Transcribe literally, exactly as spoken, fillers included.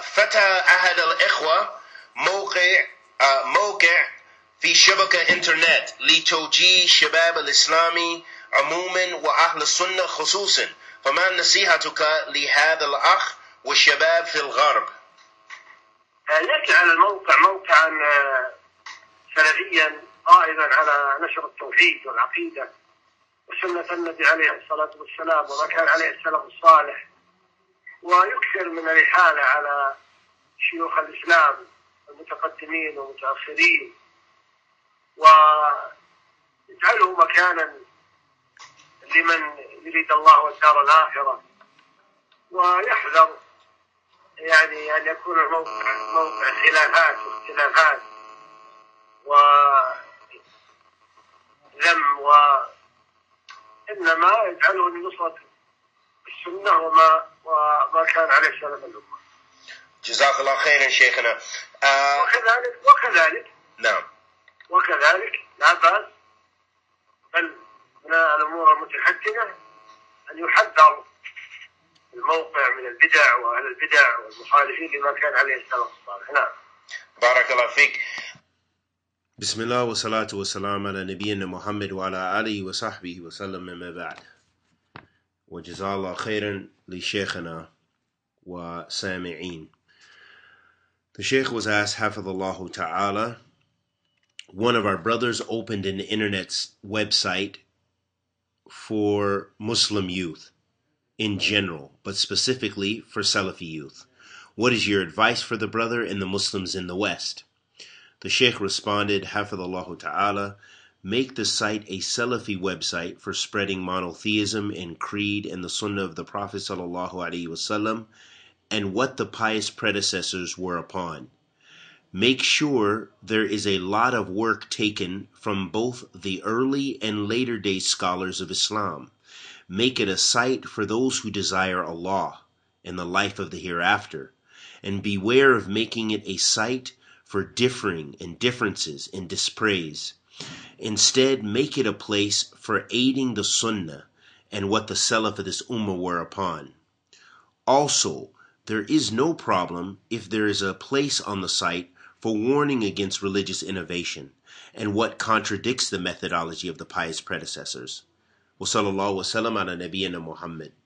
فتح أحد الإخوة موقع موقع في شبكة إنترنت لتوجيه الشباب الإسلامي عموما وأهل السنة خصوصا، فما نصيحتك لهذا الأخ والشباب في الغرب؟ يجعل الموقع موقعا سلفيا قائما على نشر التوحيد والعقيدة وسنة النبي عليه الصلاة والسلام وما كان عليه السلف الصالح، ويكثر من الإحالة على شيوخ الإسلام المتقدمين والمتأخرين، ويجعله مكانا لمن يريد الله الدار الآخرة، ويحذر يعني أن يكون الموقع موقع خلافات واختلافات وذم، وإنما يجعله لنصرة السنة وما وما كان عليه سلف الأمة. جزاك الله خيرا شيخنا. آه وكذلك وكذلك نعم وكذلك لا بأس بل من الأمور المتحتمة أن يحذر الموقع من البدع وأهل البدع والمخالفين لما كان عليه السلف الصالح. نعم. بارك الله فيك. بسم الله والصلاة والسلام على نبينا محمد وعلى آله وصحبه وسلم، أما بعد. وجزا الله خيرا لشيخنا وسامعين. The Sheikh was asked, Hafidhullah Ta'ala, one of our brothers opened an internet website for Muslim youth in general, but specifically for Salafi youth. What is your advice for the brother and the Muslims in the West? The Sheikh responded, Hafidhullah Ta'ala, make the site a Salafi website for spreading monotheism and creed and the Sunnah of the Prophet Sallallahu Alaihi Wasallam and what the pious predecessors were upon. Make sure there is a lot of work taken from both the early and later day scholars of Islam. Make it a site for those who desire Allah and the life of the hereafter, and beware of making it a site for differing and differences and dispraise. Instead, make it a place for aiding the Sunnah and what the Salaf of this Ummah were upon. Also, there is no problem if there is a place on the site for warning against religious innovation and what contradicts the methodology of the pious predecessors. Wa sallallahu wa sallam ala nabiyyina Muhammad.